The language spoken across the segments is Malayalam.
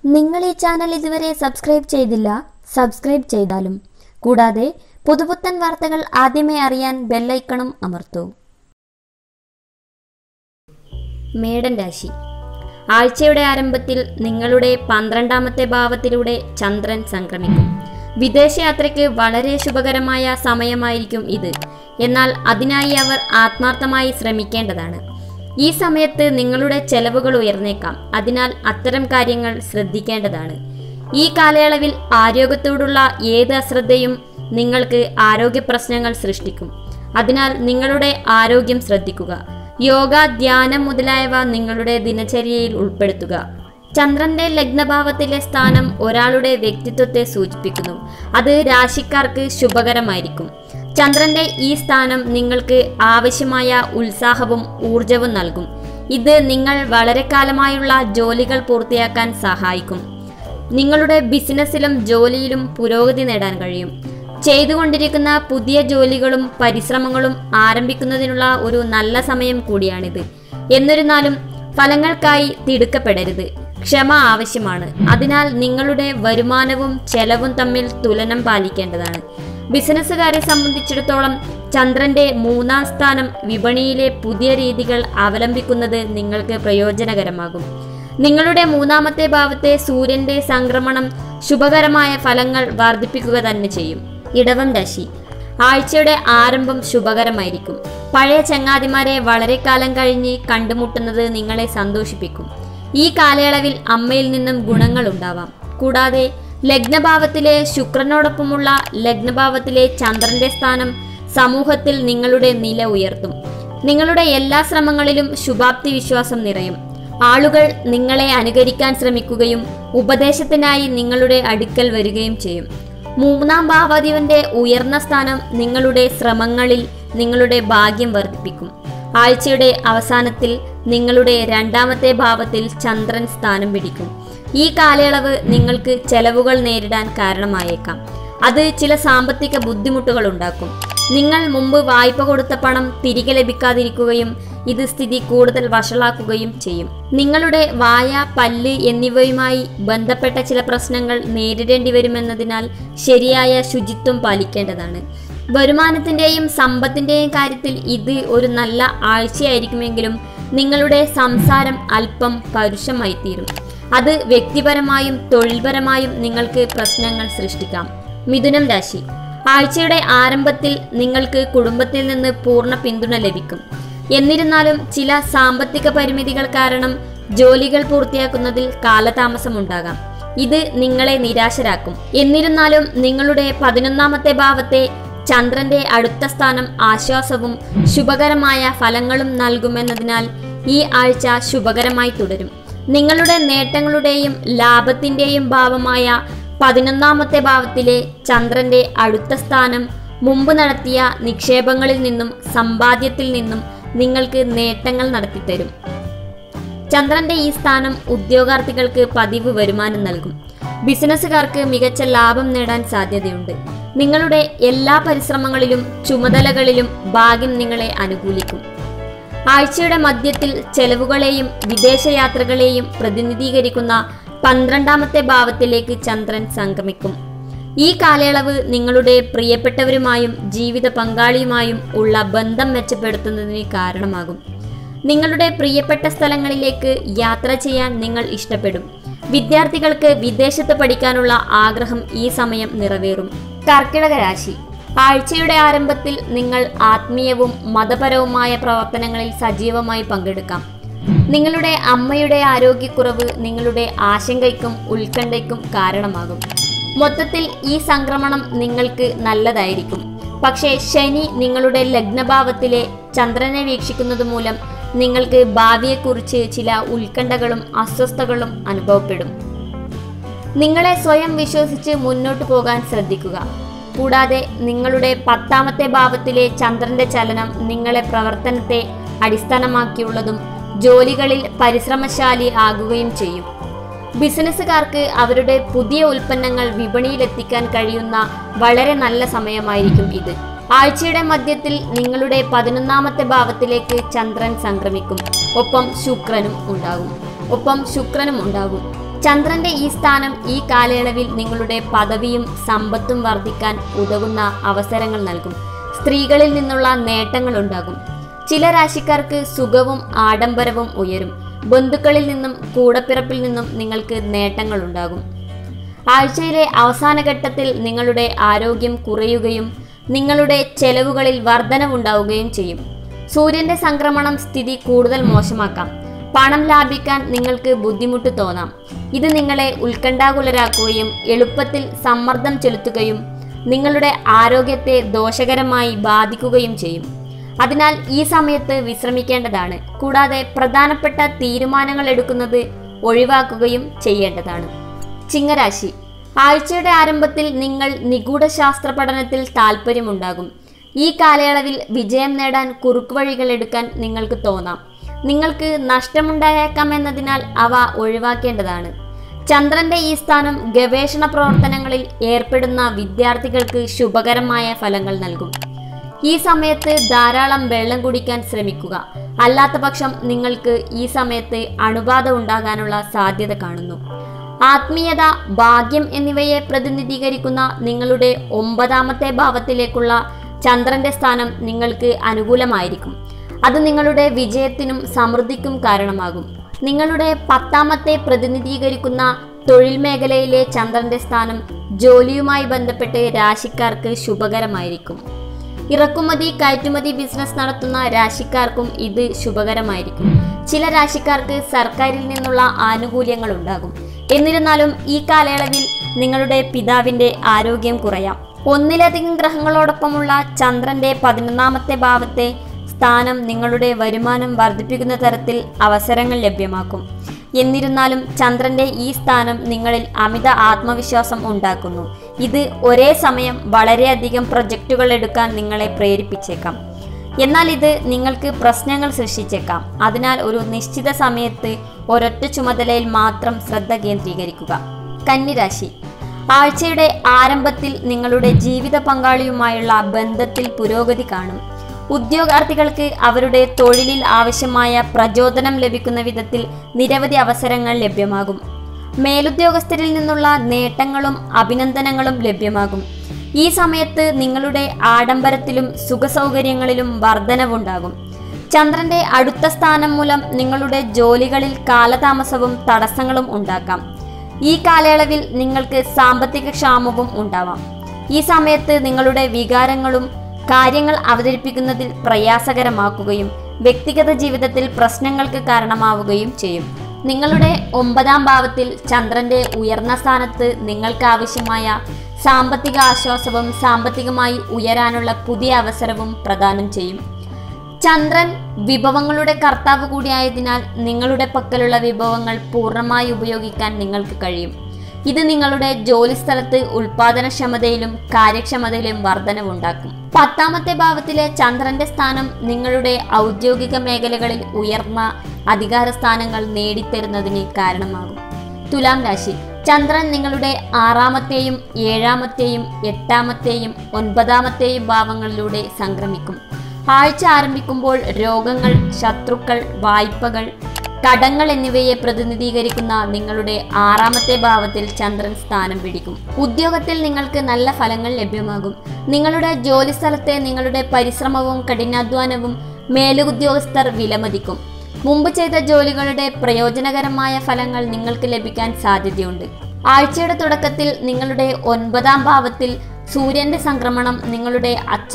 നിങ്ങൾ ഈ ചാനൽ ഇതുവരെ സബ്സ്ക്രൈബ് ചെയ്തില്ല, സബ്സ്ക്രൈബ് ചെയ്താലും. കൂടാതെ പുതുപുത്തൻ വാർത്തകൾ ആദ്യമേ അറിയാൻ ബെൽ ഐക്കണും അമർത്തൂ. മേടൻ രാശി. ആഴ്ചയുടെ ആരംഭത്തിൽ നിങ്ങളുടെ 12ാമത്തെ ഭാവത്തിലൂടെ ചന്ദ്രൻ സംക്രമിക്കും. വിദേശയാത്രയ്ക്ക് വളരെ ശുഭകരമായ സമയമായിരിക്കും ഇത്. എന്നാൽ അതിനായി അവർ ആത്മാർത്ഥമായി ശ്രമിക്കേണ്ടതാണ്. ഈ സമയത്ത് നിങ്ങളുടെ ചെലവുകൾ ഉയർന്നേക്കാം. അതിനാൽ അത്തരം കാര്യങ്ങൾ ശ്രദ്ധിക്കേണ്ടതാണ്. ഈ കാലയളവിൽ ആരോഗ്യത്തോടുള്ള ഏത് അശ്രദ്ധയും നിങ്ങൾക്ക് ആരോഗ്യ പ്രശ്നങ്ങൾ സൃഷ്ടിക്കും. അതിനാൽ നിങ്ങളുടെ ആരോഗ്യം ശ്രദ്ധിക്കുക. യോഗ, ധ്യാനം മുതലായവ നിങ്ങളുടെ ദിനചര്യയിൽ ഉൾപ്പെടുത്തുക. ചന്ദ്രന്റെ ലഗ്നഭാവത്തിലെ സ്ഥാനം ഒരാളുടെ വ്യക്തിത്വത്തെ സൂചിപ്പിക്കുന്നു. അത് രാശിക്കാർക്ക് ശുഭകരമായിരിക്കും. ചന്ദ്രന്റെ ഈ സ്ഥാനം നിങ്ങൾക്ക് ആവശ്യമായ ഉത്സാഹവും ഊർജവും നൽകും. ഇത് നിങ്ങൾ വളരെ കാലമായുള്ള ജോലികൾ പൂർത്തിയാക്കാൻ സഹായിക്കും. നിങ്ങളുടെ ബിസിനസ്സിലും ജോലിയിലും പുരോഗതി നേടാൻ കഴിയും. ചെയ്തുകൊണ്ടിരിക്കുന്ന പുതിയ ജോലികളും പരിശ്രമങ്ങളും ആരംഭിക്കുന്നതിനുള്ള ഒരു നല്ല സമയം കൂടിയാണിത്. എന്നിരുന്നാലും ഫലങ്ങൾക്കായി തിടുക്കപ്പെടരുത്. ക്ഷമ ആവശ്യമാണ്. അതിനാൽ നിങ്ങളുടെ വരുമാനവും ചെലവും തമ്മിൽ തുലനം പാലിക്കേണ്ടതാണ്. ബിസിനസ്സുകാരെ സംബന്ധിച്ചിടത്തോളം ചന്ദ്രന്റെ 3ാം സ്ഥാനം വിപണിയിലെ പുതിയ രീതികൾ അവലംബിക്കുന്നത് നിങ്ങൾക്ക് പ്രയോജനകരമാകും. നിങ്ങളുടെ 3ാമത്തെ ഭാവത്തെ സൂര്യന്റെ സംക്രമണം ശുഭകരമായ ഫലങ്ങൾ വർദ്ധിപ്പിക്കുക തന്നെ ചെയ്യും. ഇടവം രാശി. ആഴ്ചയുടെ ആരംഭം ശുഭകരമായിരിക്കും. പഴയ ചങ്ങാതിമാരെ വളരെ കാലം കഴിഞ്ഞ് കണ്ടുമുട്ടുന്നത് നിങ്ങളെ സന്തോഷിപ്പിക്കും. ഈ കാലയളവിൽ അമ്മയിൽ നിന്നും ഗുണങ്ങൾ ഉണ്ടാവാം. കൂടാതെ ലഗ്നഭാവത്തിലെ ശുക്രനോടൊപ്പമുള്ള ലഗ്നഭാവത്തിലെ ചന്ദ്രന്റെ സ്ഥാനം സമൂഹത്തിൽ നിങ്ങളുടെ നില ഉയർത്തും. നിങ്ങളുടെ എല്ലാ ശ്രമങ്ങളിലും ശുഭാപ്തി വിശ്വാസം നിറയും. ആളുകൾ നിങ്ങളെ അനുകരിക്കാൻ ശ്രമിക്കുകയും ഉപദേശത്തിനായി നിങ്ങളുടെ അടുക്കൽ വരികയും ചെയ്യും. 3ാം ഭാവാധിപന്റെ ഉയർന്ന സ്ഥാനം നിങ്ങളുടെ ശ്രമങ്ങളിൽ നിങ്ങളുടെ ഭാഗ്യം വർദ്ധിപ്പിക്കും. ആഴ്ചയുടെ അവസാനത്തിൽ നിങ്ങളുടെ 2ാമത്തെ ഭാവത്തിൽ ചന്ദ്രൻ സ്ഥാനം പിടിക്കും. ഈ കാലയളവ് നിങ്ങൾക്ക് ചെലവുകൾ നേരിടാൻ കാരണമായേക്കാം. അത് ചില സാമ്പത്തിക ബുദ്ധിമുട്ടുകൾ ഉണ്ടാക്കും. നിങ്ങൾ മുമ്പ് വായ്പ കൊടുത്ത പണം തിരികെ ലഭിക്കാതിരിക്കുകയും ഇത് സ്ഥിതി കൂടുതൽ വഷളാക്കുകയും ചെയ്യും. നിങ്ങളുടെ വായ, പല്ല് എന്നിവയുമായി ബന്ധപ്പെട്ട ചില പ്രശ്നങ്ങൾ നേരിടേണ്ടി വരുമെന്നതിനാൽ ശരിയായ ശുചിത്വം പാലിക്കേണ്ടതാണ്. വരുമാനത്തിന്റെയും സമ്പത്തിന്റെയും കാര്യത്തിൽ ഇത് ഒരു നല്ല ആഴ്ചയായിരിക്കുമെങ്കിലും നിങ്ങളുടെ സംസാരം അല്പം പരുഷമായി തീരും. അത് വ്യക്തിപരമായും തൊഴിൽപരമായും നിങ്ങൾക്ക് പ്രശ്നങ്ങൾ സൃഷ്ടിക്കാം. മിഥുനം രാശി. ആഴ്ചയുടെ ആരംഭത്തിൽ നിങ്ങൾക്ക് കുടുംബത്തിൽ നിന്ന് പൂർണ്ണ പിന്തുണ ലഭിക്കും. എന്നിരുന്നാലും ചില സാമ്പത്തിക പരിമിതികൾ കാരണം ജോലികൾ പൂർത്തിയാക്കുന്നതിൽ കാലതാമസമുണ്ടാകാം. ഇത് നിങ്ങളെ നിരാശരാക്കും. എന്നിരുന്നാലും നിങ്ങളുടെ 11ാമത്തെ ഭാവത്തെ ചന്ദ്രന്റെ അടുത്ത സ്ഥാനം ആശ്വാസവും ശുഭകരമായ ഫലങ്ങളും നൽകുമെന്നതിനാൽ ഈ ആഴ്ച ശുഭകരമായി തുടരും. നിങ്ങളുടെ നേട്ടങ്ങളുടെയും ലാഭത്തിന്റെയും ഭാവമായ 11ാമത്തെ ഭാവത്തിലെ ചന്ദ്രന്റെ അടുത്ത സ്ഥാനം മുമ്പ് നടത്തിയ നിക്ഷേപങ്ങളിൽ നിന്നും സമ്പാദ്യത്തിൽ നിന്നും നിങ്ങൾക്ക് നേട്ടങ്ങൾ നടത്തിത്തരും. ചന്ദ്രന്റെ ഈ സ്ഥാനം ഉദ്യോഗാർത്ഥികൾക്ക് പതിവ് വരുമാനം നൽകും. ബിസിനസ്സുകാർക്ക് മികച്ച ലാഭം നേടാൻ സാധ്യതയുണ്ട്. നിങ്ങളുടെ എല്ലാ പരിശ്രമങ്ങളിലും ചുമതലകളിലും ഭാഗ്യം നിങ്ങളെ അനുകൂലിക്കും. ആഴ്ചയുടെ മധ്യത്തിൽ ചെലവുകളെയും വിദേശയാത്രകളെയും പ്രതിനിധീകരിക്കുന്ന 12ാമത്തെ ഭാവത്തിലേക്ക് ചന്ദ്രൻ സംക്രമിക്കും. ഈ കാലയളവ് നിങ്ങളുടെ പ്രിയപ്പെട്ടവരുമായും ജീവിത പങ്കാളിയുമായും ഉള്ള ബന്ധം മെച്ചപ്പെടുത്തുന്നതിന് കാരണമാകും. നിങ്ങളുടെ പ്രിയപ്പെട്ട സ്ഥലങ്ങളിലേക്ക് യാത്ര ചെയ്യാൻ നിങ്ങൾ ഇഷ്ടപ്പെടും. വിദ്യാർത്ഥികൾക്ക് വിദേശത്ത് പഠിക്കാനുള്ള ആഗ്രഹം ഈ സമയം നിറവേറും. കർക്കിടക രാശി. ആഴ്ചയുടെ ആരംഭത്തിൽ നിങ്ങൾ ആത്മീയവും മതപരവുമായ പ്രവർത്തനങ്ങളിൽ സജീവമായി പങ്കെടുക്കാം. നിങ്ങളുടെ അമ്മയുടെ ആരോഗ്യക്കുറവ് നിങ്ങളുടെ ആശങ്കയ്ക്കും ഉത്കണ്ഠയ്ക്കും കാരണമാകും. മൊത്തത്തിൽ ഈ സംക്രമണം നിങ്ങൾക്ക് നല്ലതായിരിക്കും. പക്ഷേ ശനി നിങ്ങളുടെ ലഗ്നഭാവത്തിലെ ചന്ദ്രനെ വീക്ഷിക്കുന്നത് മൂലം നിങ്ങൾക്ക് ഭാവിയെക്കുറിച്ച് ചില ഉത്കണ്ഠകളും അസ്വസ്ഥതകളും അനുഭവപ്പെടും. നിങ്ങളെ സ്വയം വിശ്വസിച്ച് മുന്നോട്ട് പോകാൻ ശ്രദ്ധിക്കുക. കൂടാതെ നിങ്ങളുടെ 10ാമത്തെ ഭാവത്തിലെ ചന്ദ്രന്റെ ചലനം നിങ്ങളെ പ്രവർത്തനത്തെ അടിസ്ഥാനമാക്കിയുള്ളതും ജോലികളിൽ പരിശ്രമശാലി ആകുകയും ചെയ്യും. ബിസിനസ്സുകാർക്ക് അവരുടെ പുതിയ ഉൽപ്പന്നങ്ങൾ വിപണിയിലെത്തിക്കാൻ കഴിയുന്ന വളരെ നല്ല സമയമായിരിക്കും ഇത്. ആഴ്ചയുടെ മധ്യത്തിൽ നിങ്ങളുടെ 11ാമത്തെ ഭാവത്തിലേക്ക് ചന്ദ്രൻ സംക്രമിക്കും. ഒപ്പം ശുക്രനും ഉണ്ടാകും. ചന്ദ്രന്റെ ഈ സ്ഥാനം ഈ കാലയളവിൽ നിങ്ങളുടെ പദവിയും സമ്പത്തും വർദ്ധിക്കാൻ ഉതകുന്ന അവസരങ്ങൾ നൽകും. സ്ത്രീകളിൽ നിന്നുള്ള നേട്ടങ്ങൾ ഉണ്ടാകും. ചില രാശിക്കാർക്ക് സുഖവും ആഡംബരവും ഉയരും. ബന്ധുക്കളിൽ നിന്നും കൂടപ്പിറപ്പിൽ നിന്നും നിങ്ങൾക്ക് നേട്ടങ്ങൾ ഉണ്ടാകും. ആഴ്ചയിലെ അവസാന ഘട്ടത്തിൽ നിങ്ങളുടെ ആരോഗ്യം കുറയുകയും നിങ്ങളുടെ ചെലവുകളിൽ വർധനവുണ്ടാവുകയും ചെയ്യും. സൂര്യന്റെ സംക്രമണം സ്ഥിതി കൂടുതൽ മോശമാക്കാം. പണം ലാഭിക്കാൻ നിങ്ങൾക്ക് ബുദ്ധിമുട്ട് തോന്നാം. ഇത് നിങ്ങളെ ഉത്കണ്ഠാകുലരാക്കുകയും എളുപ്പത്തിൽ സമ്മർദ്ദം ചെലുത്തുകയും നിങ്ങളുടെ ആരോഗ്യത്തെ ദോഷകരമായി ബാധിക്കുകയും ചെയ്യും. അതിനാൽ ഈ സമയത്ത് വിശ്രമിക്കേണ്ടതാണ്. കൂടാതെ പ്രധാനപ്പെട്ട തീരുമാനങ്ങൾ എടുക്കുന്നത് ഒഴിവാക്കുകയും ചെയ്യേണ്ടതാണ്. ചിങ്ങരാശി. ആഴ്ചയുടെ ആരംഭത്തിൽ നിങ്ങൾ നിഗൂഢ ശാസ്ത്ര പഠനത്തിൽ താല്പര്യമുണ്ടാകും. ഈ കാലയളവിൽ വിജയം നേടാൻ കുറുക്കുവഴികൾ എടുക്കാൻ നിങ്ങൾക്ക് തോന്നാം. നിങ്ങൾക്ക് നഷ്ടമുണ്ടായേക്കാമെന്നതിനാൽ അവ ഒഴിവാക്കേണ്ടതാണ്. ചന്ദ്രന്റെ ഈ സ്ഥാനം ഗവേഷണ പ്രവർത്തനങ്ങളിൽ ഏർപ്പെടുന്ന വിദ്യാർത്ഥികൾക്ക് ശുഭകരമായ ഫലങ്ങൾ നൽകും. ഈ സമയത്ത് ധാരാളം വെള്ളം കുടിക്കാൻ ശ്രമിക്കുക. അല്ലാത്തപക്ഷം നിങ്ങൾക്ക് ഈ സമയത്ത് അണുബാധ ഉണ്ടാകാനുള്ള സാധ്യത കാണുന്നു. ആത്മീയത, ഭാഗ്യം എന്നിവയെ പ്രതിനിധീകരിക്കുന്ന നിങ്ങളുടെ 9ാമത്തെ ഭാവത്തിലേക്കുള്ള ചന്ദ്രന്റെ സ്ഥാനം നിങ്ങൾക്ക് അനുകൂലമായിരിക്കും. അത് നിങ്ങളുടെ വിജയത്തിനും സമൃദ്ധിക്കും കാരണമാകും. നിങ്ങളുടെ 10ാമത്തെ പ്രതിനിധീകരിക്കുന്ന തൊഴിൽ മേഖലയിലെ ചന്ദ്രന്റെ സ്ഥാനം ജോലിയുമായി ബന്ധപ്പെട്ട് രാശിക്കാർക്ക് ശുഭകരമായിരിക്കും. ഇറക്കുമതി കയറ്റുമതി ബിസിനസ് നടത്തുന്ന രാശിക്കാർക്കും ഇത് ശുഭകരമായിരിക്കും. ചില രാശിക്കാർക്ക് സർക്കാരിൽ നിന്നുള്ള ആനുകൂല്യങ്ങൾ ഉണ്ടാകും. എന്നിരുന്നാലും ഈ കാലയളവിൽ നിങ്ങളുടെ പിതാവിന്റെ ആരോഗ്യം കുറയാം. ഒന്നിലധികം ഗ്രഹങ്ങളോടൊപ്പമുള്ള ചന്ദ്രന്റെ 11ാമത്തെ ഭാവത്തെ സ്ഥാനം നിങ്ങളുടെ വരുമാനം വർദ്ധിപ്പിക്കുന്ന തരത്തിൽ അവസരങ്ങൾ ലഭ്യമാക്കും. എന്നിരുന്നാലും ചന്ദ്രന്റെ ഈ സ്ഥാനം നിങ്ങളിൽ അമിത ആത്മവിശ്വാസം ഉണ്ടാക്കുന്നു. ഇത് ഒരേ സമയം വളരെയധികം പ്രൊജക്റ്റുകൾ എടുക്കാൻ നിങ്ങളെ പ്രേരിപ്പിച്ചേക്കാം. എന്നാൽ ഇത് നിങ്ങൾക്ക് പ്രശ്നങ്ങൾ സൃഷ്ടിച്ചേക്കാം. അതിനാൽ ഒരു നിശ്ചിത സമയത്ത് ഒരൊറ്റ ചുമതലയിൽ മാത്രം ശ്രദ്ധ കേന്ദ്രീകരിക്കുക. കന്നിരാശി. ആഴ്ചയുടെ ആരംഭത്തിൽ നിങ്ങളുടെ ജീവിത പങ്കാളിയുമായുള്ള ബന്ധത്തിൽ പുരോഗതി കാണും. ഉദ്യോഗാർത്ഥികൾക്ക് അവരുടെ തൊഴിലിൽ ആവശ്യമായ പ്രചോദനം ലഭിക്കുന്ന വിധത്തിൽ നിരവധി അവസരങ്ങൾ ലഭ്യമാകും. മേലുദ്യോഗസ്ഥരിൽ നിന്നുള്ള നേട്ടങ്ങളും അഭിനന്ദനങ്ങളും ലഭ്യമാകും. ഈ സമയത്ത് നിങ്ങളുടെ ആഡംബരത്തിലും സുഖസൗകര്യങ്ങളിലും വർധനവുണ്ടാകും. ചന്ദ്രന്റെ അടുത്ത സ്ഥാനം മൂലം നിങ്ങളുടെ ജോലികളിൽ കാലതാമസവും തടസ്സങ്ങളും ഉണ്ടാക്കാം. ഈ കാലയളവിൽ നിങ്ങൾക്ക് സാമ്പത്തിക ക്ഷാമവും ഉണ്ടാവാം. ഈ സമയത്ത് നിങ്ങളുടെ വികാരങ്ങളും കാര്യങ്ങൾ അവതരിപ്പിക്കുന്നതിൽ പ്രയാസകരമാക്കുകയും വ്യക്തിഗത ജീവിതത്തിൽ പ്രശ്നങ്ങൾക്ക് കാരണമാവുകയും ചെയ്യും. നിങ്ങളുടെ 9ാം ഭാവത്തിൽ ചന്ദ്രന്റെ ഉയർന്ന സ്ഥാനത്ത് നിങ്ങൾക്ക് ആവശ്യമായ സാമ്പത്തിക ആശ്വാസവും സാമ്പത്തികമായി ഉയരാനുള്ള പുതിയ അവസരവും പ്രദാനം ചെയ്യും. ചന്ദ്രൻ വിഭവങ്ങളുടെ കർത്താവ് കൂടിയായതിനാൽ നിങ്ങളുടെ പക്കലുള്ള വിഭവങ്ങൾ പൂർണ്ണമായി ഉപയോഗിക്കാൻ നിങ്ങൾക്ക് കഴിയും. ഇത് നിങ്ങളുടെ ജോലിസ്ഥലത്ത് ഉൽപാദനക്ഷമതയിലും കാര്യക്ഷമതയിലും വർധനവുണ്ടാക്കും. 10ാമത്തെ ഭാവത്തിലെ ചന്ദ്രന്റെ സ്ഥാനം നിങ്ങളുടെ ഔദ്യോഗിക മേഖലകളിൽ ഉയർന്ന അധികാര സ്ഥാനങ്ങൾ നേടിത്തരുന്നതിന് കാരണമാകും. തുലാം രാശി. ചന്ദ്രൻ നിങ്ങളുടെ 6ാമത്തെയും 7ാമത്തെയും 8ാമത്തെയും 9ാമത്തെയും ഭാവങ്ങളിലൂടെ സംക്രമിക്കും. ആഴ്ച ആരംഭിക്കുമ്പോൾ രോഗങ്ങൾ, ശത്രുക്കൾ, വായ്പകൾ, കടങ്ങൾ എന്നിവയെ പ്രതിനിധീകരിക്കുന്ന നിങ്ങളുടെ 6ാമത്തെ ഭാവത്തിൽ ചന്ദ്രൻ സ്ഥാനം പിടിക്കും. ഉദ്യോഗത്തിൽ നിങ്ങൾക്ക് നല്ല ഫലങ്ങൾ ലഭ്യമാകും. നിങ്ങളുടെ ജോലിസ്ഥലത്തെ നിങ്ങളുടെ പരിശ്രമവും കഠിനാധ്വാനവും മേലുദ്യോഗസ്ഥർ വിലമതിക്കും. മുമ്പ് ചെയ്ത ജോലികളുടെ പ്രയോജനകരമായ ഫലങ്ങൾ നിങ്ങൾക്ക് ലഭിക്കാൻ സാധ്യതയുണ്ട്. ആഴ്ചയുടെ തുടക്കത്തിൽ നിങ്ങളുടെ 9ാം ഭാവത്തിൽ സൂര്യന്റെ സംക്രമണം നിങ്ങളുടെ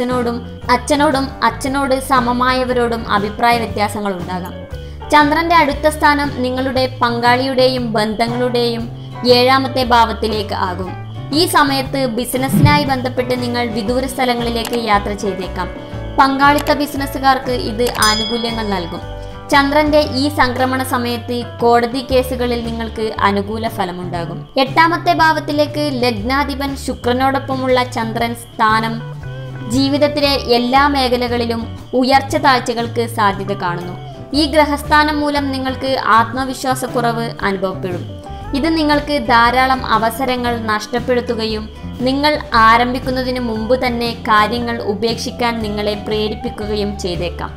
അച്ഛനോട് സമമായവരോടും അഭിപ്രായ വ്യത്യാസങ്ങൾ ഉണ്ടാകാം. ചന്ദ്രന്റെ അടുത്ത സ്ഥാനം നിങ്ങളുടെ പങ്കാളിയുടെയും ബന്ധങ്ങളുടെയും 7ാമത്തെ ഭാവത്തിലേക്ക് ആകും. ഈ സമയത്ത് ബിസിനസ്സിനായി ബന്ധപ്പെട്ട് നിങ്ങൾ വിദൂര സ്ഥലങ്ങളിലേക്ക് യാത്ര ചെയ്തേക്കാം. പങ്കാളിത്ത ബിസിനസ്സുകാർക്ക് ഇത് ആനുകൂല്യങ്ങൾ നൽകും. ചന്ദ്രന്റെ ഈ സംക്രമണ സമയത്ത് കോടതി കേസുകളിൽ നിങ്ങൾക്ക് അനുകൂല ഫലമുണ്ടാകും. 8ാമത്തെ ഭാവത്തിലേക്ക് ലഗ്നാധിപൻ ശുക്രനോടൊപ്പമുള്ള ചന്ദ്രൻ സ്ഥാനം ജീവിതത്തിലെ എല്ലാ മേഖലകളിലും ഉയർച്ച താഴ്ചകൾക്ക് സാധ്യത കാണുന്നു. ഈ ഗ്രഹസ്ഥാനം മൂലം നിങ്ങൾക്ക് ആത്മവിശ്വാസക്കുറവ് അനുഭവപ്പെടും. ഇത് നിങ്ങൾക്ക് ധാരാളം അവസരങ്ങൾ നഷ്ടപ്പെടുത്തുകയും നിങ്ങൾ ആരംഭിക്കുന്നതിന് മുമ്പ് തന്നെ കാര്യങ്ങൾ ഉപേക്ഷിക്കാൻ നിങ്ങളെ പ്രേരിപ്പിക്കുകയും ചെയ്തേക്കാം.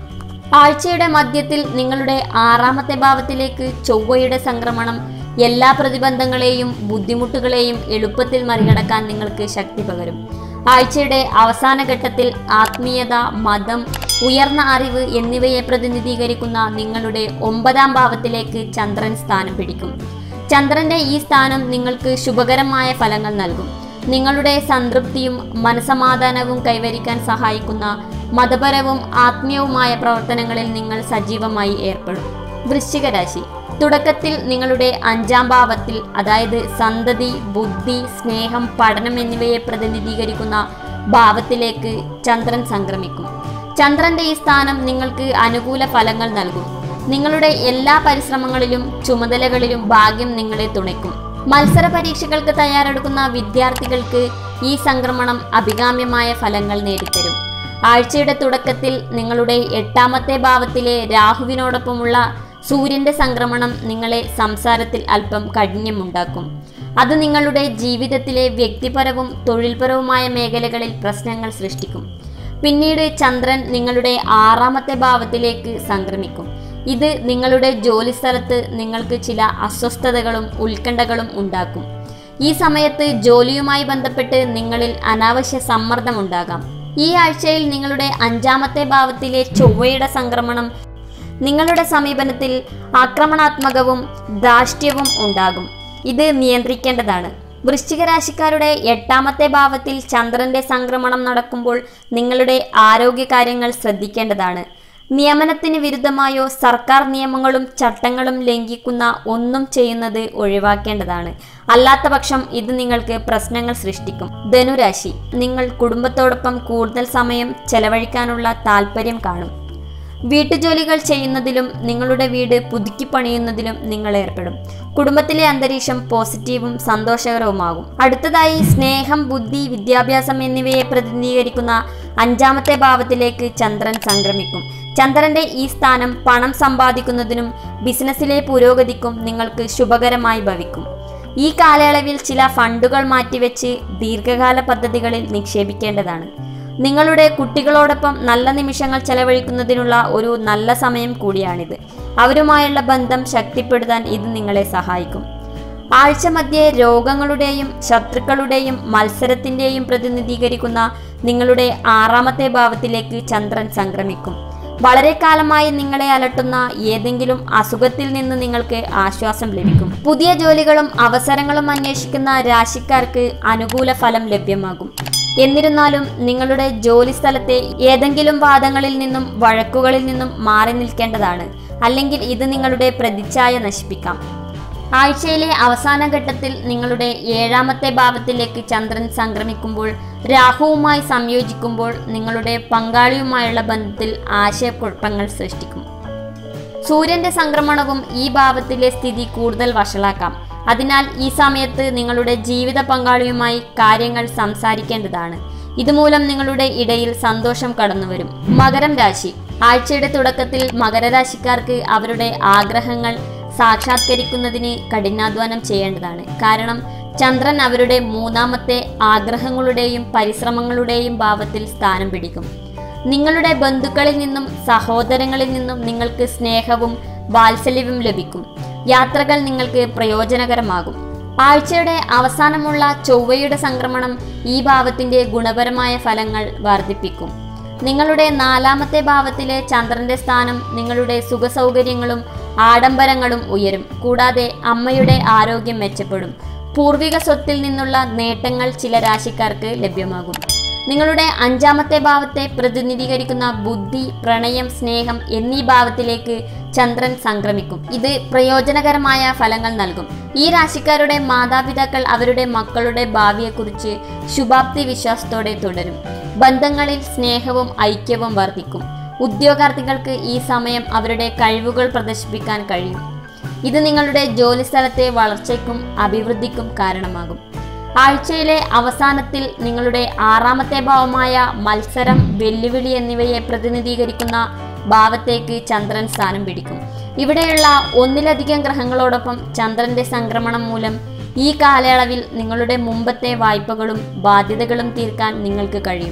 ആഴ്ചയുടെ മധ്യത്തിൽ നിങ്ങളുടെ 6ാമത്തെ ഭാവത്തിലേക്ക് ചൊവ്വയുടെ സംക്രമണം എല്ലാ പ്രതിബന്ധങ്ങളെയും ബുദ്ധിമുട്ടുകളെയും എളുപ്പത്തിൽ മറികടക്കാൻ നിങ്ങൾക്ക് ശക്തി പകരും. ആഴ്ചയുടെ അവസാന ഘട്ടത്തിൽ ആത്മീയത, മതം, ഉയർന്ന അറിവ് എന്നിവയെ പ്രതിനിധീകരിക്കുന്ന നിങ്ങളുടെ 9ാം ഭാവത്തിലേക്ക് ചന്ദ്രൻ സ്ഥാനം പിടിക്കും. ചന്ദ്രന്റെ ഈ സ്ഥാനം നിങ്ങൾക്ക് ശുഭകരമായ ഫലങ്ങൾ നൽകും. നിങ്ങളുടെ സംതൃപ്തിയും മനസമാധാനവും കൈവരിക്കാൻ സഹായിക്കുന്ന മതപരവും ആത്മീയവുമായ പ്രവർത്തനങ്ങളിൽ നിങ്ങൾ സജീവമായി ഏർപ്പെടും. വൃശ്ചിക രാശി. തുടക്കത്തിൽ നിങ്ങളുടെ 5ാം ഭാവത്തിൽ, അതായത് സന്തതി, ബുദ്ധി, സ്നേഹം, പഠനം എന്നിവയെ പ്രതിനിധീകരിക്കുന്ന ഭാവത്തിലേക്ക് ചന്ദ്രൻ സംക്രമിക്കും. ചന്ദ്രന്റെ ഈ സ്ഥാനം നിങ്ങൾക്ക് അനുകൂല ഫലങ്ങൾ നൽകും. നിങ്ങളുടെ എല്ലാ പരിശ്രമങ്ങളിലും ചുമതലകളിലും ഭാഗ്യം നിങ്ങളെ തുണയ്ക്കും. മത്സര പരീക്ഷകൾക്ക് തയ്യാറെടുക്കുന്ന വിദ്യാർത്ഥികൾക്ക് ഈ സംക്രമണം അഭികാമ്യമായ ഫലങ്ങൾ നേടിത്തരും. ആഴ്ചയുടെ തുടക്കത്തിൽ നിങ്ങളുടെ 8ാമത്തെ ഭാവത്തിലെ രാഹുവിനോടൊപ്പമുള്ള സൂര്യന്റെ സംക്രമണം നിങ്ങളെ സംസാരത്തിൽ അല്പം കാഠിന്യമുണ്ടാക്കും. അത് നിങ്ങളുടെ ജീവിതത്തിലെ വ്യക്തിപരവും തൊഴിൽപരവുമായ മേഖലകളിൽ പ്രശ്നങ്ങൾ സൃഷ്ടിക്കും. പിന്നീട് ചന്ദ്രൻ നിങ്ങളുടെ 6ാമത്തെ ഭാവത്തിലേക്ക് സംക്രമിക്കും. ഇത് നിങ്ങളുടെ ജോലിസ്ഥലത്ത് നിങ്ങൾക്ക് ചില അസ്വസ്ഥതകളും ഉത്കണ്ഠകളും ഉണ്ടാക്കും. ഈ സമയത്ത് ജോലിയുമായി ബന്ധപ്പെട്ട് നിങ്ങളിൽ അനാവശ്യ സമ്മർദ്ദം ഉണ്ടാകാം. ഈ ആഴ്ചയിൽ നിങ്ങളുടെ 5ാമത്തെ ഭാവത്തിലെ ചൊവ്വയുടെ സംക്രമണം നിങ്ങളുടെ സമീപനത്തിൽ ആക്രമണാത്മകവും ധാർഷ്ട്യവും ഉണ്ടാകും. ഇത് നിയന്ത്രിക്കേണ്ടതാണ്. വൃശ്ചിക രാശിക്കാരുടെ 8ാമത്തെ ഭാവത്തിൽ ചന്ദ്രന്റെ സംക്രമണം നടക്കുമ്പോൾ നിങ്ങളുടെ ആരോഗ്യകാര്യങ്ങൾ ശ്രദ്ധിക്കേണ്ടതാണ്. നിയമനത്തിന് വിരുദ്ധമായോ സർക്കാർ നിയമങ്ങളും ചട്ടങ്ങളും ലംഘിക്കുന്ന ഒന്നും ചെയ്യുന്നത് ഒഴിവാക്കേണ്ടതാണ്. അല്ലാത്തപക്ഷം ഇത് നിങ്ങൾക്ക് പ്രശ്നങ്ങൾ സൃഷ്ടിക്കും. ധനുരാശി. നിങ്ങൾ കുടുംബത്തോടൊപ്പം കൂടുതൽ സമയം ചെലവഴിക്കാനുള്ള താല്പര്യം കാണും. വീട്ടുജോലികൾ ചെയ്യുന്നതിലും നിങ്ങളുടെ വീട് പുതുക്കി പണിയുന്നതിലും നിങ്ങൾ ഏർപ്പെടും. കുടുംബത്തിലെ അന്തരീക്ഷം പോസിറ്റീവും സന്തോഷകരവുമാകും. അടുത്തതായി സ്നേഹം, ബുദ്ധി, വിദ്യാഭ്യാസം എന്നിവയെ പ്രതിനിധീകരിക്കുന്ന 5ാമത്തെ ഭാവത്തിലേക്ക് ചന്ദ്രൻ സംക്രമിക്കും. ചന്ദ്രന്റെ ഈ സ്ഥാനം പണം സമ്പാദിക്കുന്നതിനും ബിസിനസ്സിലെ പുരോഗതിക്കും നിങ്ങൾക്ക് ശുഭകരമായി ഭവിക്കും. ഈ കാലയളവിൽ ചില ഫണ്ടുകൾ മാറ്റിവെച്ച് ദീർഘകാല പദ്ധതികളിൽ നിക്ഷേപിക്കേണ്ടതാണ്. നിങ്ങളുടെ കുട്ടികളോടൊപ്പം നല്ല നിമിഷങ്ങൾ ചെലവഴിക്കുന്നതിനുള്ള ഒരു നല്ല സമയം കൂടിയാണിത്. അവരുമായുള്ള ബന്ധം ശക്തിപ്പെടുത്താൻ ഇത് നിങ്ങളെ സഹായിക്കും. ആഴ്ച മധ്യേ രോഗങ്ങളുടെയും ശത്രുക്കളുടെയും മത്സരത്തിൻ്റെയും പ്രതിനിധീകരിക്കുന്ന നിങ്ങളുടെ 6ാമത്തെ ഭാവത്തിലേക്ക് ചന്ദ്രൻ സംക്രമിക്കും. വളരെ കാലമായി നിങ്ങളെ അലട്ടുന്ന ഏതെങ്കിലും അസുഖത്തിൽ നിന്ന് നിങ്ങൾക്ക് ആശ്വാസം ലഭിക്കും. പുതിയ ജോലികളും അവസരങ്ങളും അന്വേഷിക്കുന്ന രാശിക്കാർക്ക് അനുകൂല ഫലം ലഭ്യമാകും. എന്നിരുന്നാലും നിങ്ങളുടെ ജോലി സ്ഥലത്തെ ഏതെങ്കിലും വാദങ്ങളിൽ നിന്നും വഴക്കുകളിൽ നിന്നും മാറി നിൽക്കേണ്ടതാണ്. അല്ലെങ്കിൽ ഇത് നിങ്ങളുടെ പ്രതിച്ഛായ നശിപ്പിക്കാം. ആഴ്ചയിലെ അവസാന ഘട്ടത്തിൽ നിങ്ങളുടെ 7ാമത്തെ ഭാവത്തിലേക്ക് ചന്ദ്രൻ സംക്രമിക്കുമ്പോൾ രാഹുവുമായി സംയോജിക്കുമ്പോൾ നിങ്ങളുടെ പങ്കാളിയുമായുള്ള ബന്ധത്തിൽ ആശയക്കുഴപ്പങ്ങൾ സൃഷ്ടിക്കും. സൂര്യന്റെ സംക്രമണവും ഈ ഭാവത്തിലെ സ്ഥിതി കൂടുതൽ വഷളാക്കാം. അതിനാൽ ഈ സമയത്ത് നിങ്ങളുടെ ജീവിത പങ്കാളിയുമായി കാര്യങ്ങൾ സംസാരിക്കേണ്ടതാണ്. ഇതുമൂലം നിങ്ങളുടെ ഇടയിൽ സന്തോഷം കടന്നുവരും. മകരം രാശി. ആഴ്ചയുടെ തുടക്കത്തിൽ മകരരാശിക്കാർക്ക് അവരുടെ ആഗ്രഹങ്ങൾ സാക്ഷാത്കരിക്കുന്നതിന് കഠിനാധ്വാനം ചെയ്യേണ്ടതാണ്. കാരണം ചന്ദ്രൻ അവരുടെ 3ാമത്തെ ആഗ്രഹങ്ങളുടെയും പരിശ്രമങ്ങളുടെയും ഭാവത്തിൽ സ്ഥാനം പിടിക്കും. നിങ്ങളുടെ ബന്ധുക്കളിൽ നിന്നും സഹോദരങ്ങളിൽ നിന്നും നിങ്ങൾക്ക് സ്നേഹവും വാത്സല്യവും ലഭിക്കും. യാത്രകൾ നിങ്ങൾക്ക് പ്രയോജനകരമാകും. ആഴ്ചയുടെ അവസാനമുള്ള ചൊവ്വയുടെ സംക്രമണം ഈ ഭാവത്തിന്റെ ഗുണപരമായ ഫലങ്ങൾ വർദ്ധിപ്പിക്കും. നിങ്ങളുടെ 4ാമത്തെ ഭാവത്തിലെ ചന്ദ്രന്റെ സ്ഥാനം നിങ്ങളുടെ സുഖസൗകര്യങ്ങളും ആഡംബരങ്ങളും ഉയരും. കൂടാതെ അമ്മയുടെ ആരോഗ്യം മെച്ചപ്പെടും. പൂർവിക സ്വത്തിൽ നിന്നുള്ള നേട്ടങ്ങൾ ചില രാശിക്കാർക്ക് ലഭ്യമാകും. നിങ്ങളുടെ 5ാമത്തെ ഭാവത്തെ പ്രതിനിധീകരിക്കുന്ന ബുദ്ധി, പ്രണയം, സ്നേഹം എന്നീ ഭാവത്തിലേക്ക് ചന്ദ്രൻ സംക്രമിക്കും. ഇത് പ്രയോജനകരമായ ഫലങ്ങൾ നൽകും. ഈ രാശിക്കാരുടെ മാതാപിതാക്കൾ അവരുടെ മക്കളുടെ ഭാവിയെക്കുറിച്ച് ശുഭാപ്തി വിശ്വാസത്തോടെ തുടരും. ബന്ധങ്ങളിൽ സ്നേഹവും ഐക്യവും വർദ്ധിക്കും. ഉദ്യോഗാർത്ഥികൾക്ക് ഈ സമയം അവരുടെ കഴിവുകൾ പ്രദർശിപ്പിക്കാൻ കഴിയും. ഇത് നിങ്ങളുടെ ജോലിസ്ഥലത്തെ വളർച്ചയ്ക്കും അഭിവൃദ്ധിക്കും കാരണമാകും. ആഴ്ചയിലെ അവസാനത്തിൽ നിങ്ങളുടെ 6ാമത്തെ ഭാവമായ മത്സരം, വെല്ലുവിളി എന്നിവയെ പ്രതിനിധീകരിക്കുന്ന ഭാവത്തേക്ക് ചന്ദ്രൻ സ്ഥാനം പിടിക്കും. ഇവിടെയുള്ള ഒന്നിലധികം ഗ്രഹങ്ങളോടൊപ്പം ചന്ദ്രന്റെ സംക്രമണം മൂലം ഈ കാലയളവിൽ നിങ്ങളുടെ മുമ്പത്തെ വായ്പകളും ബാധ്യതകളും തീർക്കാൻ നിങ്ങൾക്ക് കഴിയും.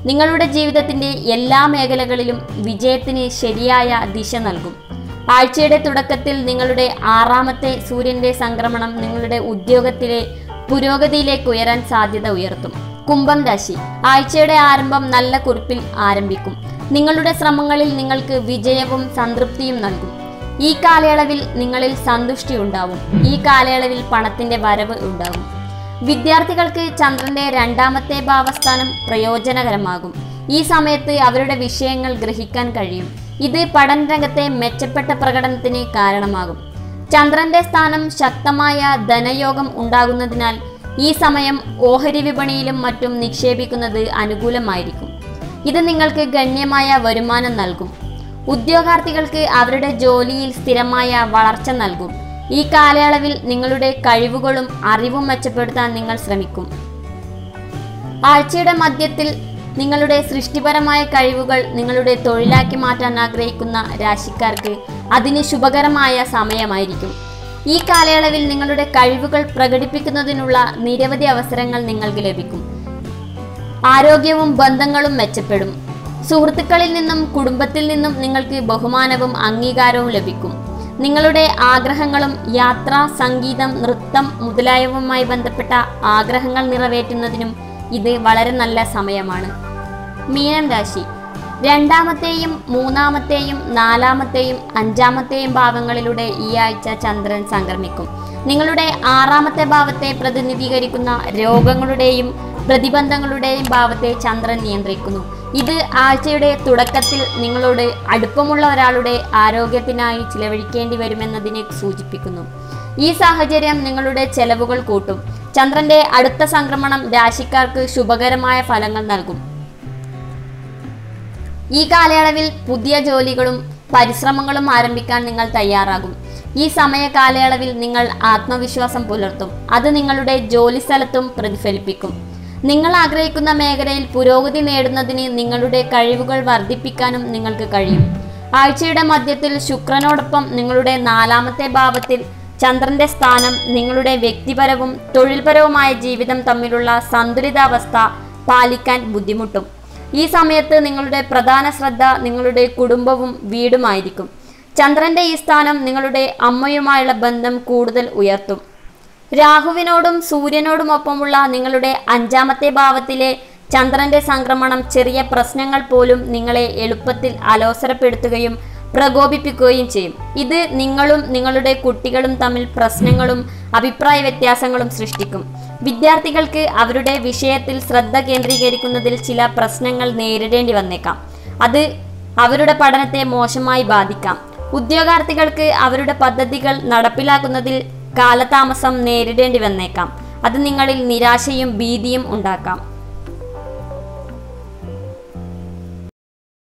നിങ്ങളുടെ ജീവിതത്തിൻ്റെ എല്ലാ മേഖലകളിലും വിജയത്തിന് ശരിയായ ദിശ നൽകും. ആഴ്ചയുടെ തുടക്കത്തിൽ നിങ്ങളുടെ 6ാമത്തെ സൂര്യന്റെ സംക്രമണം നിങ്ങളുടെ ഉദ്യോഗത്തിലെ പുരോഗതിയിലേക്ക് ഉയരാൻ സാധ്യത ഉയർത്തും. കുംഭം രാശി. ആഴ്ചയുടെ ആരംഭം നല്ല കുറിപ്പിൽ ആരംഭിക്കും. നിങ്ങളുടെ ശ്രമങ്ങളിൽ നിങ്ങൾക്ക് വിജയവും സംതൃപ്തിയും നൽകും. ഈ കാലയളവിൽ നിങ്ങളിൽ സന്തുഷ്ടി ഉണ്ടാവും. ഈ കാലയളവിൽ പണത്തിന്റെ വരവ് ഉണ്ടാകും. വിദ്യാർത്ഥികൾക്ക് ചന്ദ്രന്റെ 2ാമത്തെ ഭാവസ്ഥാനം പ്രയോജനകരമാകും. ഈ സമയത്ത് അവരുടെ വിഷയങ്ങൾ ഗ്രഹിക്കാൻ കഴിയും. ഇത് പഠനരംഗത്തെ മെച്ചപ്പെട്ട പ്രകടനത്തിന് കാരണമാകും. ചന്ദ്രന്റെ സ്ഥാനം ശക്തമായ ധനയോഗം ഉണ്ടാകുന്നതിനാൽ ഈ സമയം ഓഹരി വിപണിയിലും മറ്റും നിക്ഷേപിക്കുന്നത് അനുകൂലമായിരിക്കും. ഇത് നിങ്ങൾക്ക് ഗണ്യമായ വരുമാനം നൽകും. ഉദ്യോഗാർത്ഥികൾക്ക് അവരുടെ ജോലിയിൽ സ്ഥിരമായ വളർച്ച നൽകും. ഈ കാലയളവിൽ നിങ്ങളുടെ കഴിവുകളും അറിവും മെച്ചപ്പെടുത്താൻ നിങ്ങൾ ശ്രമിക്കും. ആഴ്ചയുടെ മധ്യത്തിൽ നിങ്ങളുടെ സൃഷ്ടിപരമായ കഴിവുകൾ നിങ്ങളുടെ തൊഴിലാക്കി മാറ്റാൻ ആഗ്രഹിക്കുന്ന രാശിക്കാർക്ക് അതിന് ശുഭകരമായ സമയമായിരിക്കും. ഈ കാലയളവിൽ നിങ്ങളുടെ കഴിവുകൾ പ്രകടിപ്പിക്കുന്നതിനുള്ള നിരവധി അവസരങ്ങൾ നിങ്ങൾക്ക് ലഭിക്കും. ആരോഗ്യവും ബന്ധങ്ങളും മെച്ചപ്പെടും. സുഹൃത്തുക്കളിൽ നിന്നും കുടുംബത്തിൽ നിന്നും നിങ്ങൾക്ക് ബഹുമാനവും അംഗീകാരവും ലഭിക്കും. നിങ്ങളുടെ ആഗ്രഹങ്ങളും യാത്ര, സംഗീതം, നൃത്തം മുതലായവയുമായി ബന്ധപ്പെട്ട ആഗ്രഹങ്ങൾ നിറവേറ്റുന്നതിനും ഇത് വളരെ നല്ല സമയമാണ്. മീനം രാശി. 2ാമത്തെയും 3ാമത്തെയും 4ാമത്തെയും 5ാമത്തെയും ഭാവങ്ങളിലൂടെ ഈ ആഴ്ച ചന്ദ്രൻ സംക്രമിക്കും. നിങ്ങളുടെ 6ാമത്തെ ഭാവത്തെ പ്രതിനിധീകരിക്കുന്ന രോഗങ്ങളുടെയും പ്രതിബന്ധങ്ങളുടെയും ഭാവത്തെ ചന്ദ്രൻ നിയന്ത്രിക്കുന്നു. ഇത് ആഴ്ചയുടെ തുടക്കത്തിൽ നിങ്ങളോട് അടുപ്പമുള്ള ഒരാളുടെ ആരോഗ്യത്തിനായി ചിലവഴിക്കേണ്ടി വരുമെന്നതിനെ സൂചിപ്പിക്കുന്നു. ഈ സാഹചര്യം നിങ്ങളുടെ ചെലവുകൾ കൂട്ടും. ചന്ദ്രന്റെ അടുത്ത സംക്രമണം രാശിക്കാർക്ക് ശുഭകരമായ ഫലങ്ങൾ നൽകും. ഈ കാലയളവിൽ പുതിയ ജോലികളും പരിശ്രമങ്ങളും ആരംഭിക്കാൻ നിങ്ങൾ തയ്യാറാകും. ഈ സമയ കാലയളവിൽ നിങ്ങൾ ആത്മവിശ്വാസം പുലർത്തും. അത് നിങ്ങളുടെ ജോലിസ്ഥലത്തും പ്രതിഫലിപ്പിക്കും. നിങ്ങൾ ആഗ്രഹിക്കുന്ന മേഖലയിൽ പുരോഗതി നേടുന്നതിന് നിങ്ങളുടെ കഴിവുകൾ വർദ്ധിപ്പിക്കാനും നിങ്ങൾക്ക് കഴിയും. ആഴ്ചയുടെ മധ്യത്തിൽ ശുക്രനോടൊപ്പം നിങ്ങളുടെ 4ാമത്തെ ഭാവത്തിൽ ചന്ദ്രന്റെ സ്ഥാനം നിങ്ങളുടെ വ്യക്തിപരവും തൊഴിൽപരവുമായ ജീവിതം തമ്മിലുള്ള സന്തുലിതാവസ്ഥ പാലിക്കാൻ ബുദ്ധിമുട്ടും. ഈ സമയത്ത് നിങ്ങളുടെ പ്രധാന ശ്രദ്ധ നിങ്ങളുടെ കുടുംബവും വീടുമായിരിക്കും. ചന്ദ്രന്റെ ഈ സ്ഥാനം നിങ്ങളുടെ അമ്മയുമായുള്ള ബന്ധം കൂടുതൽ ഉയർത്തും. രാഹുവിനോടും സൂര്യനോടുമൊപ്പമുള്ള നിങ്ങളുടെ 5ാമത്തെ ഭാവത്തിലെ ചന്ദ്രന്റെ സംക്രമണം ചെറിയ പ്രശ്നങ്ങൾ പോലും നിങ്ങളെ എളുപ്പത്തിൽ അലോസരപ്പെടുത്തുകയും പ്രകോപിപ്പിക്കുകയും ചെയ്യും. ഇത് നിങ്ങളും നിങ്ങളുടെ കുട്ടികളും തമ്മിൽ പ്രശ്നങ്ങളും അഭിപ്രായ വ്യത്യാസങ്ങളും സൃഷ്ടിക്കും. വിദ്യാർത്ഥികൾക്ക് അവരുടെ വിഷയത്തിൽ ശ്രദ്ധ കേന്ദ്രീകരിക്കുന്നതിൽ ചില പ്രശ്നങ്ങൾ നേരിടേണ്ടി വന്നേക്കാം. അത് അവരുടെ പഠനത്തെ മോശമായി ബാധിക്കാം. ഉദ്യോഗാർത്ഥികൾക്ക് അവരുടെ പദ്ധതികൾ നടപ്പിലാക്കുന്നതിൽ കാലതാമസം നേരിടേണ്ടി വന്നേക്കാം. അത് നിങ്ങളിൽ നിരാശയും ഭീതിയും ഉണ്ടാക്കാം.